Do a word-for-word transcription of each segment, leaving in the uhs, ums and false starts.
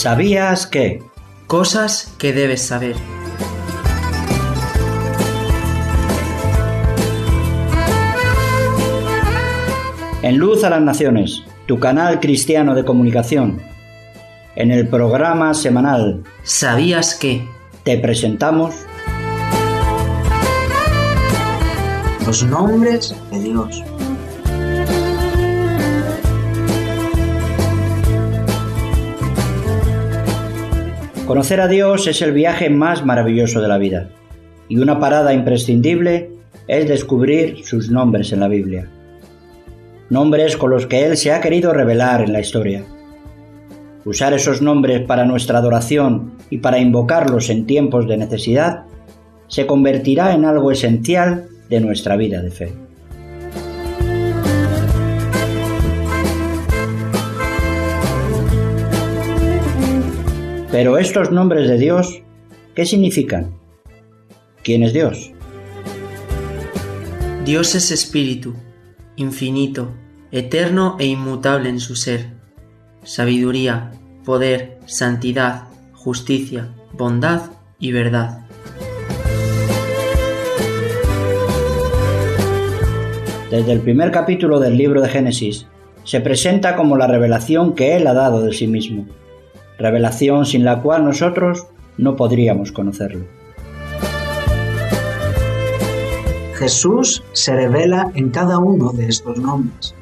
¿Sabías que? Cosas que debes saber. En Luz a las Naciones, tu canal cristiano de comunicación. En el programa semanal ¿Sabías que? Te presentamos Los nombres de Dios. Conocer a Dios es el viaje más maravilloso de la vida, y una parada imprescindible es descubrir sus nombres en la Biblia. Nombres con los que Él se ha querido revelar en la historia. Usar esos nombres para nuestra adoración y para invocarlos en tiempos de necesidad se convertirá en algo esencial de nuestra vida de fe. Pero estos nombres de Dios, ¿qué significan? ¿Quién es Dios? Dios es espíritu, infinito, eterno e inmutable en su ser. Sabiduría, poder, santidad, justicia, bondad y verdad. Desde el primer capítulo del libro de Génesis, se presenta como la revelación que Él ha dado de sí mismo, revelación sin la cual nosotros no podríamos conocerlo. Jesús se revela en cada uno de estos nombres.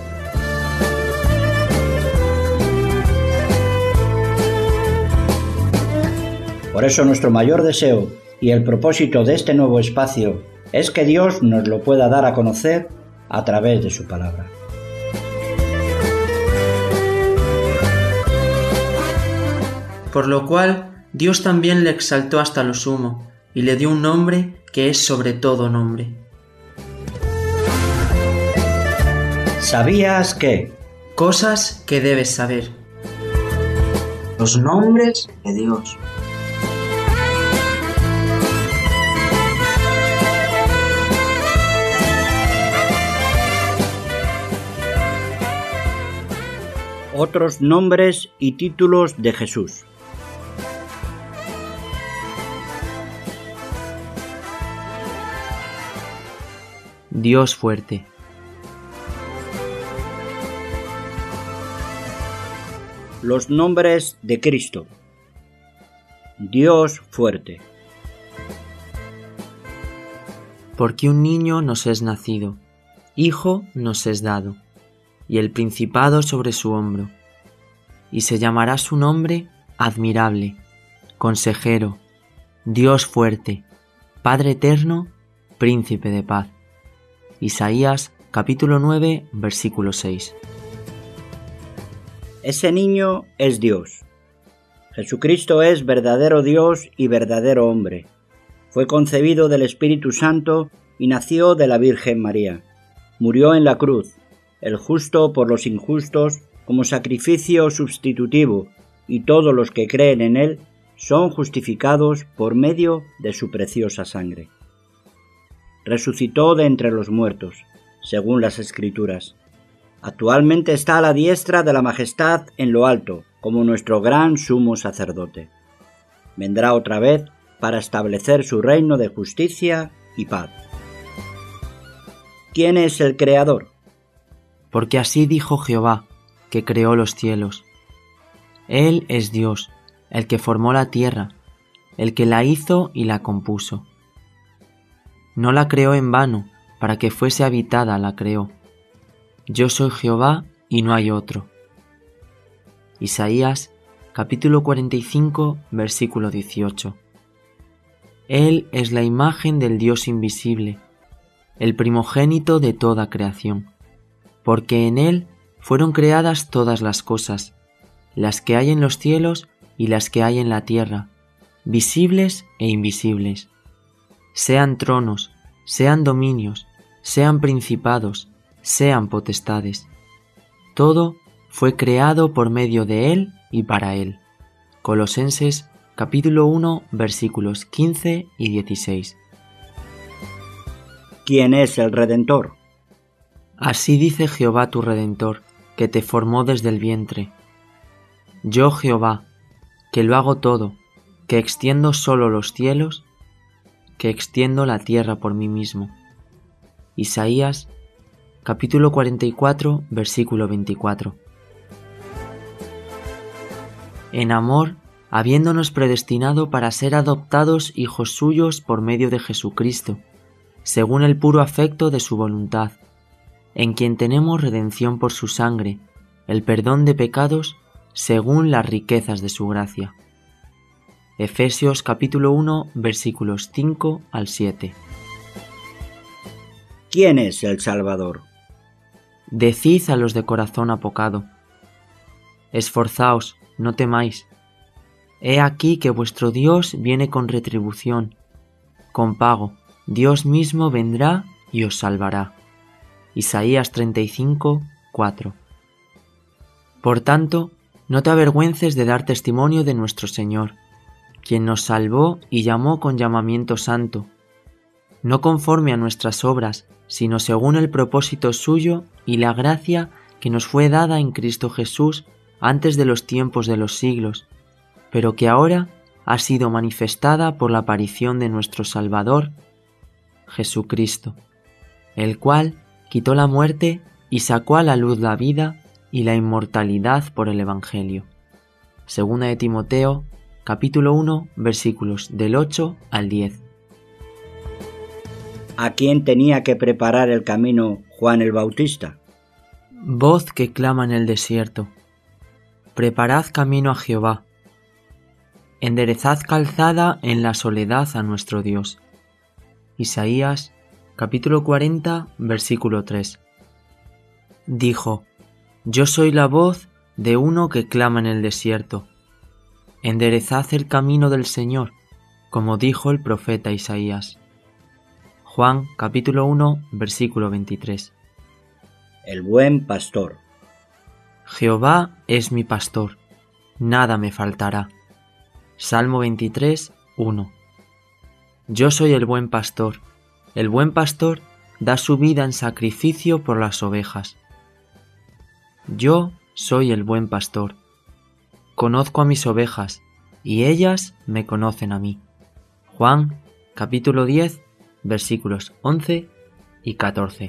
Por eso nuestro mayor deseo y el propósito de este nuevo espacio es que Dios nos lo pueda dar a conocer a través de su palabra. Por lo cual, Dios también le exaltó hasta lo sumo, y le dio un nombre que es sobre todo nombre. ¿Sabías que? Cosas que debes saber. Los nombres de Dios. Otros nombres y títulos de Jesús. Dios fuerte. Los nombres de Cristo. Dios fuerte. Porque un niño nos es nacido, hijo nos es dado, y el principado sobre su hombro, y se llamará su nombre Admirable, Consejero, Dios fuerte, Padre eterno, Príncipe de paz. Isaías capítulo nueve, versículo seis. Ese niño es Dios. Jesucristo es verdadero Dios y verdadero hombre. Fue concebido del Espíritu Santo y nació de la Virgen María. Murió en la cruz, el justo por los injustos, como sacrificio sustitutivo, y todos los que creen en Él son justificados por medio de su preciosa sangre. Resucitó de entre los muertos, según las Escrituras. Actualmente está a la diestra de la majestad en lo alto, como nuestro gran sumo sacerdote. Vendrá otra vez para establecer su reino de justicia y paz. ¿Quién es el Creador? Porque así dijo Jehová, que creó los cielos. Él es Dios, el que formó la tierra, el que la hizo y la compuso. No la creó en vano, para que fuese habitada la creó. Yo soy Jehová y no hay otro. Isaías capítulo cuarenta y cinco, versículo dieciocho. Él es la imagen del Dios invisible, el primogénito de toda creación, porque en Él fueron creadas todas las cosas, las que hay en los cielos y las que hay en la tierra, visibles e invisibles. Sean tronos, sean dominios, sean principados, sean potestades. Todo fue creado por medio de Él y para Él. Colosenses capítulo uno, versículos quince y dieciséis. ¿Quién es el Redentor? Así dice Jehová tu Redentor, que te formó desde el vientre. Yo, Jehová, que lo hago todo, que extiendo solo los cielos, que extiendo la tierra por mí mismo. Isaías, capítulo cuarenta y cuatro, versículo veinticuatro. En amor, habiéndonos predestinado para ser adoptados hijos suyos por medio de Jesucristo, según el puro afecto de su voluntad, en quien tenemos redención por su sangre, el perdón de pecados, según las riquezas de su gracia. Efesios capítulo uno, versículos cinco al siete. ¿Quién es el Salvador? Decid a los de corazón apocado: esforzaos, no temáis. He aquí que vuestro Dios viene con retribución, con pago. Dios mismo vendrá y os salvará. Isaías treinta y cinco, cuatro. Por tanto, no te avergüences de dar testimonio de nuestro Señor, quien nos salvó y llamó con llamamiento santo, no conforme a nuestras obras, sino según el propósito suyo y la gracia que nos fue dada en Cristo Jesús antes de los tiempos de los siglos, pero que ahora ha sido manifestada por la aparición de nuestro Salvador, Jesucristo, el cual quitó la muerte y sacó a la luz la vida y la inmortalidad por el Evangelio. Segunda de Timoteo, capítulo uno, versículos del ocho al diez. ¿A quién tenía que preparar el camino Juan el Bautista? Voz que clama en el desierto: preparad camino a Jehová, enderezad calzada en la soledad a nuestro Dios. Isaías, capítulo cuarenta, versículo tres. Dijo: yo soy la voz de uno que clama en el desierto. Enderezad el camino del Señor, como dijo el profeta Isaías. Juan, capítulo uno, versículo veintitrés. El buen pastor. Jehová es mi pastor, nada me faltará. Salmo veintitrés, uno. Yo soy el buen pastor. El buen pastor da su vida en sacrificio por las ovejas. Yo soy el buen pastor. Conozco a mis ovejas, y ellas me conocen a mí. Juan, capítulo diez, versículos once y catorce.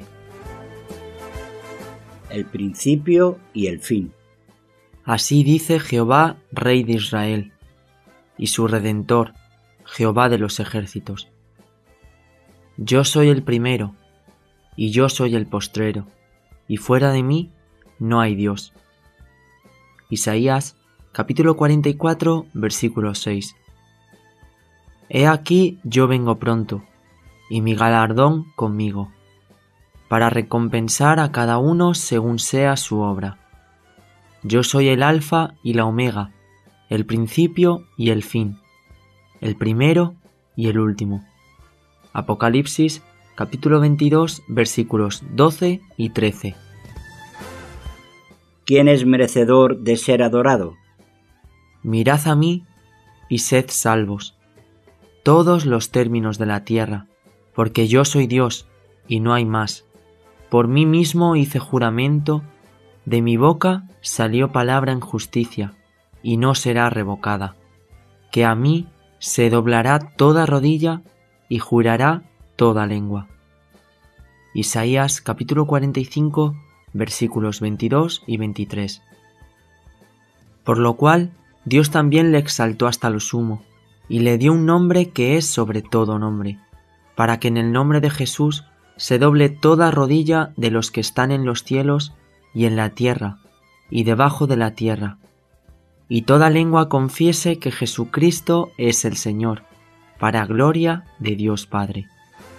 El principio y el fin. Así dice Jehová, Rey de Israel, y su Redentor, Jehová de los ejércitos. Yo soy el primero, y yo soy el postrero, y fuera de mí no hay Dios. Isaías, capítulo cuarenta y cuatro, versículo seis. He aquí yo vengo pronto, y mi galardón conmigo, para recompensar a cada uno según sea su obra. Yo soy el Alfa y la Omega, el principio y el fin, el primero y el último. Apocalipsis, capítulo veintidós, versículos doce y trece. ¿Quién es merecedor de ser adorado? Mirad a mí y sed salvos, todos los términos de la tierra, porque yo soy Dios y no hay más. Por mí mismo hice juramento, de mi boca salió palabra en justicia, y no será revocada, que a mí se doblará toda rodilla y jurará toda lengua. Isaías capítulo cuarenta y cinco, versículos veintidós y veintitrés. Por lo cual Dios también le exaltó hasta lo sumo, y le dio un nombre que es sobre todo nombre, para que en el nombre de Jesús se doble toda rodilla de los que están en los cielos y en la tierra y debajo de la tierra, y toda lengua confiese que Jesucristo es el Señor, para gloria de Dios Padre.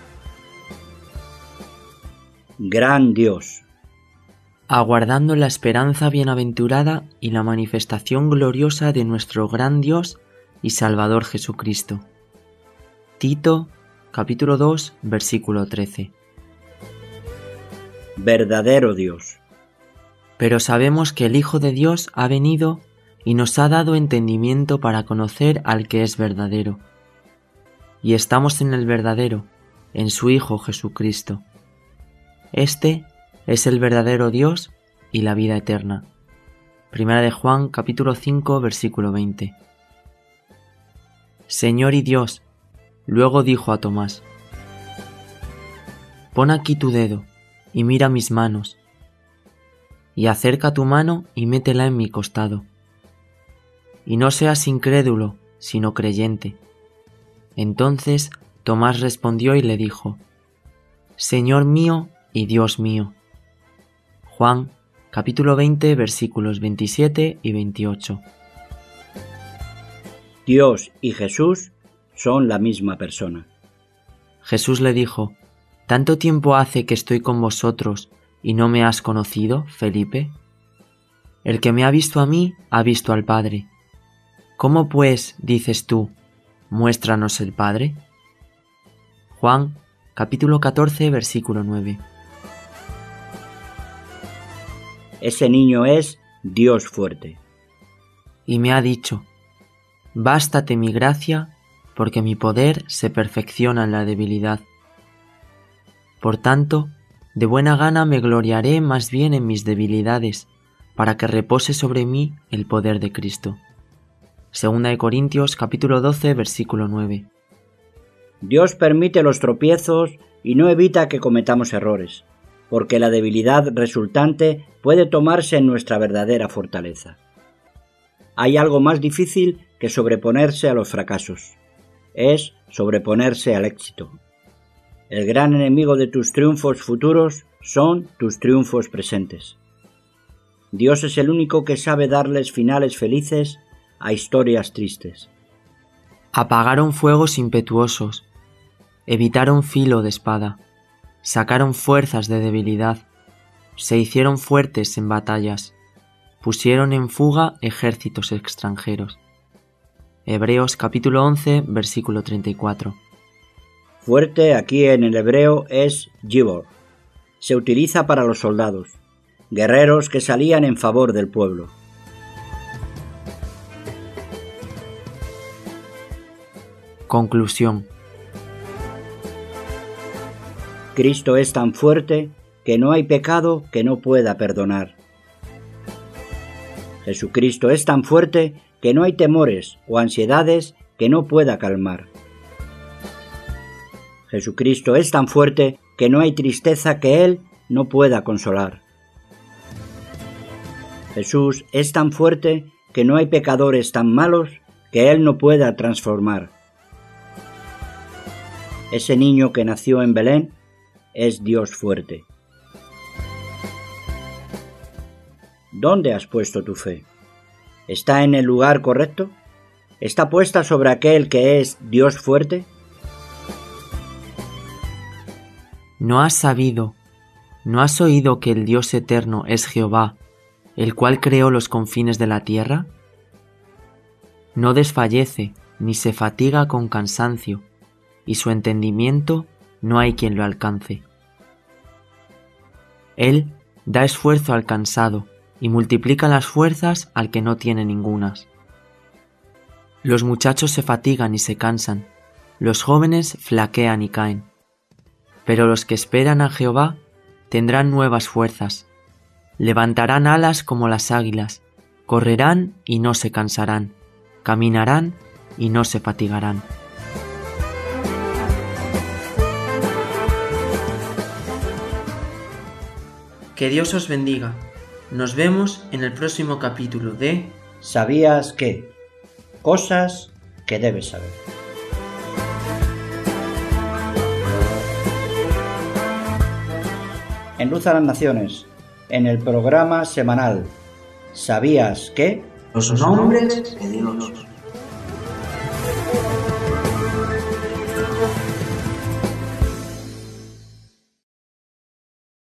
Gran Dios. Aguardando la esperanza bienaventurada y la manifestación gloriosa de nuestro gran Dios y Salvador Jesucristo. Tito, capítulo dos, versículo trece. Verdadero Dios. Pero sabemos que el Hijo de Dios ha venido y nos ha dado entendimiento para conocer al que es verdadero. Y estamos en el verdadero, en su Hijo Jesucristo. Este es el verdadero Dios y la vida eterna. Primera de Juan, capítulo cinco, versículo veinte. Señor y Dios. Luego dijo a Tomás: Pon aquí tu dedo y mira mis manos, y acerca tu mano y métela en mi costado. Y no seas incrédulo, sino creyente. Entonces Tomás respondió y le dijo: Señor mío y Dios mío. Juan, capítulo veinte, versículos veintisiete y veintiocho. Dios y Jesús son la misma persona. Jesús le dijo: ¿Tanto tiempo hace que estoy con vosotros y no me has conocido, Felipe? El que me ha visto a mí, ha visto al Padre. ¿Cómo pues dices tú, muéstranos el Padre? Juan, capítulo catorce, versículo nueve. Ese niño es Dios fuerte. Y me ha dicho: Bástate mi gracia, porque mi poder se perfecciona en la debilidad. Por tanto, de buena gana me gloriaré más bien en mis debilidades, para que repose sobre mí el poder de Cristo. Segunda de Corintios, capítulo doce, versículo nueve. Dios permite los tropiezos y no evita que cometamos errores, porque la debilidad resultante puede tomarse en nuestra verdadera fortaleza. Hay algo más difícil que sobreponerse a los fracasos. Es sobreponerse al éxito. El gran enemigo de tus triunfos futuros son tus triunfos presentes. Dios es el único que sabe darles finales felices a historias tristes. Apagaron fuegos impetuosos, evitaron filo de espada, sacaron fuerzas de debilidad, se hicieron fuertes en batallas, pusieron en fuga ejércitos extranjeros. Hebreos capítulo once, versículo treinta y cuatro. Fuerte aquí en el hebreo es gibor. Se utiliza para los soldados, guerreros que salían en favor del pueblo. Conclusión. Cristo es tan fuerte que no hay pecado que no pueda perdonar. Jesucristo es tan fuerte que no hay temores o ansiedades que no pueda calmar. Jesucristo es tan fuerte que no hay tristeza que Él no pueda consolar. Jesús es tan fuerte que no hay pecadores tan malos que Él no pueda transformar. Ese niño que nació en Belén es Dios fuerte. ¿Dónde has puesto tu fe? ¿Está en el lugar correcto? ¿Está puesta sobre aquel que es Dios fuerte? ¿No has sabido, no has oído que el Dios eterno es Jehová, el cual creó los confines de la tierra? No desfallece ni se fatiga con cansancio, y su entendimiento no hay quien lo alcance. Él da esfuerzo al cansado y multiplica las fuerzas al que no tiene ningunas. Los muchachos se fatigan y se cansan, los jóvenes flaquean y caen. Pero los que esperan a Jehová tendrán nuevas fuerzas, levantarán alas como las águilas, correrán y no se cansarán, caminarán y no se fatigarán. Que Dios os bendiga. Nos vemos en el próximo capítulo de ¿Sabías qué? Cosas que debes saber. En Luz a las Naciones, en el programa semanal ¿Sabías qué? Los nombres de Dios.